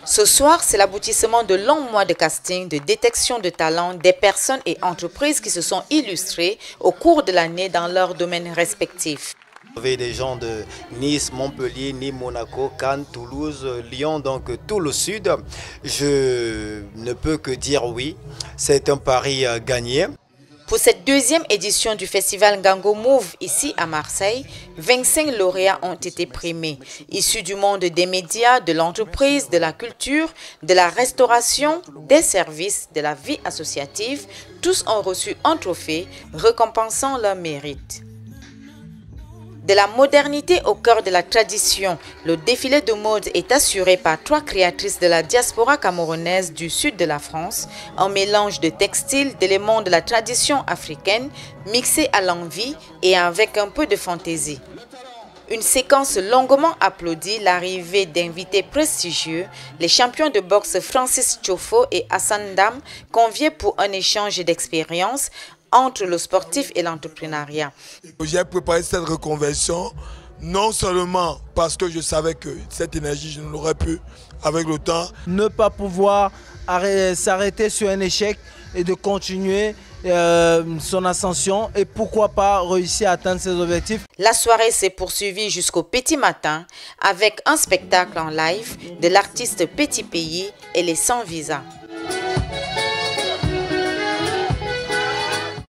Ce soir, c'est l'aboutissement de longs mois de casting, de détection de talents des personnes et entreprises qui se sont illustrées au cours de l'année dans leurs domaines respectifs. Vous avez des gens de Nice, Montpellier, Nîmes, Monaco, Cannes, Toulouse, Lyon, donc tout le sud. Je ne peux que dire oui, c'est un pari gagné. Pour cette deuxième édition du festival Ngango Move ici à Marseille, 25 lauréats ont été primés, issus du monde des médias, de l'entreprise, de la culture, de la restauration, des services, de la vie associative. Tous ont reçu un trophée récompensant leur mérite. De la modernité au cœur de la tradition, le défilé de mode est assuré par 3 créatrices de la diaspora camerounaise du sud de la France, un mélange de textiles, d'éléments de la tradition africaine, mixés à l'envie et avec un peu de fantaisie. Une séquence longuement applaudie, l'arrivée d'invités prestigieux, les champions de boxe Francis Tchofo et Hassan Dam, conviés pour un échange d'expériences entre le sportif et l'entrepreneuriat. J'ai préparé cette reconversion non seulement parce que je savais que cette énergie, je ne l'aurais plus avec le temps. Ne pas pouvoir s'arrêter sur un échec et de continuer son ascension et pourquoi pas réussir à atteindre ses objectifs. La soirée s'est poursuivie jusqu'au petit matin avec un spectacle en live de l'artiste Petit Pays et les Sans Visa.